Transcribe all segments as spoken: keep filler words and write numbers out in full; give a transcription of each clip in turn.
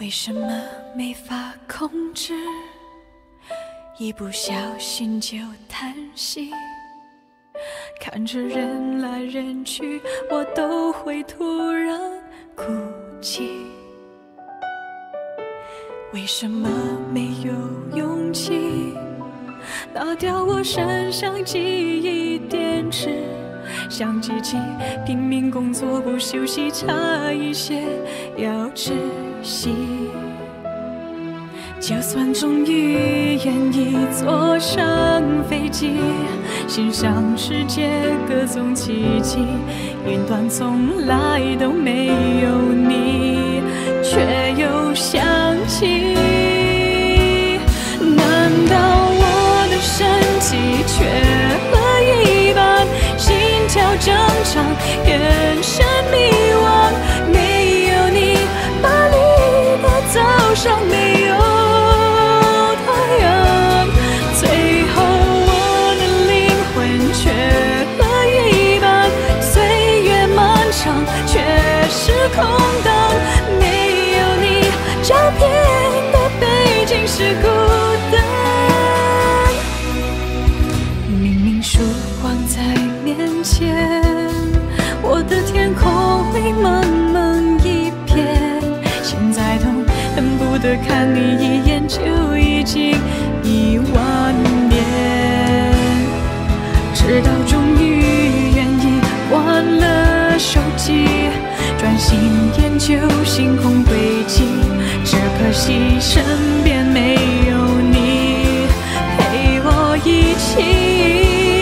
为什么没法控制，一不小心就叹息，看着人来人去，我都会突然哭泣。为什么没有勇气拿掉我身上记忆电池，像机器拼命工作不休息，差一些要窒息。就算终于愿意坐上飞机，欣赏世界各种奇迹，云端从来都没有你，却又想起。难道我的身体缺了一半，心跳正常，眼神迷惘，没有你，巴黎的早上没有太阳，最后我的灵魂缺了一半，岁月漫长，却是空荡，没有你，照片的背景是孤单。明明曙光在面前，我的天空灰蒙蒙一片，现在都恨不得看你一眼就已经一万年，直到终于愿意关了手机，专心研究星空轨迹，只可惜身边没有你陪我一起。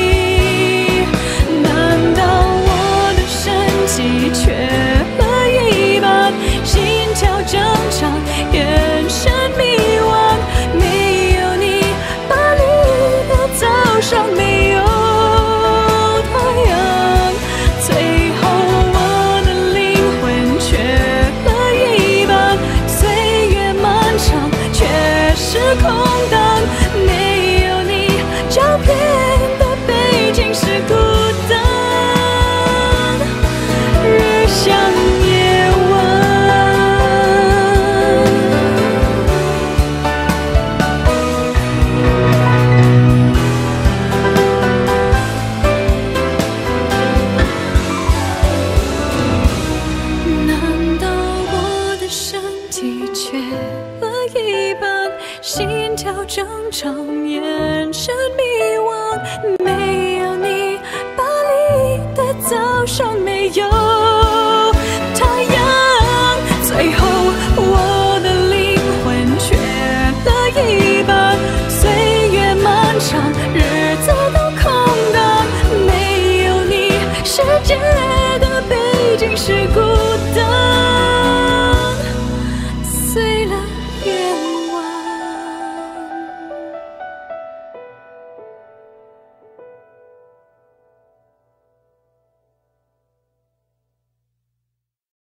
难道我的身体缺了一半，心跳正常，眼神迷惘，没有你，巴黎的早上没有太阳，最后我的灵魂缺了一半，岁月漫长，却是空荡，没有你，照片的背景是孤单，日向夜晚。难道我的身体缺了一半，心跳正常，